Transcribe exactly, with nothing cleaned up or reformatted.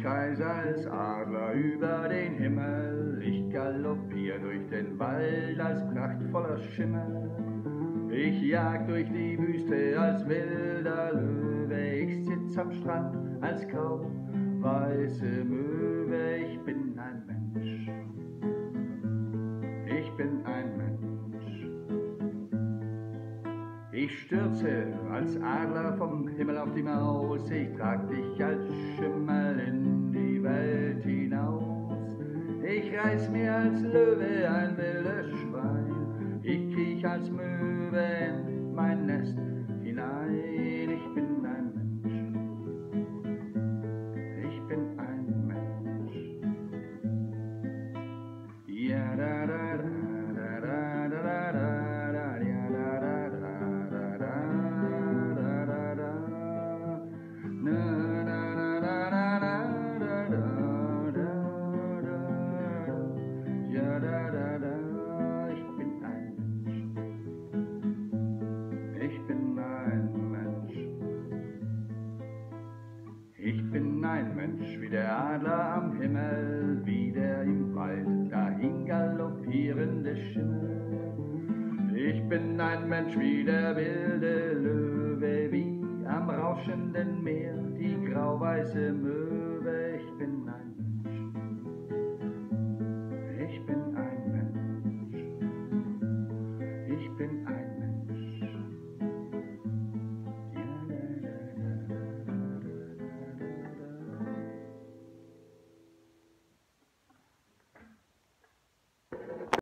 reise als Adler über den Himmel, ich galoppier durch den Wald als prachtvoller Schimmel. Ich jag durch die Wüste als wilder Löwe, ich sitz am Strand als grau-weiße Möwe. Ich bin ein Mensch, ich bin ein Mensch. Ich stürze als Adler vom Himmel auf die Maus, ich trag dich als Schimmel in die Welt hinaus. Ich reiß mir als Löwe ein wildes Schwein, ich kriech als Möwe in mein Nest hinein. Ich bin ein Mensch, ich bin ein Mensch. Ja, da, da, da, da, da, da, da, da, ja, da, da, da, da, da, da, da, na, na, na, na, na, na, da, da, da, ja, da, da, da, ich bin ein Mensch, ich bin ein Mensch. Ich bin ein Mensch wie der Adler am Himmel, wie der im Wald dahin galoppierende Schimmel. Ich bin ein Mensch wie der wilde Löwe, wie am rauschenden Meer die grauweiße Möwe.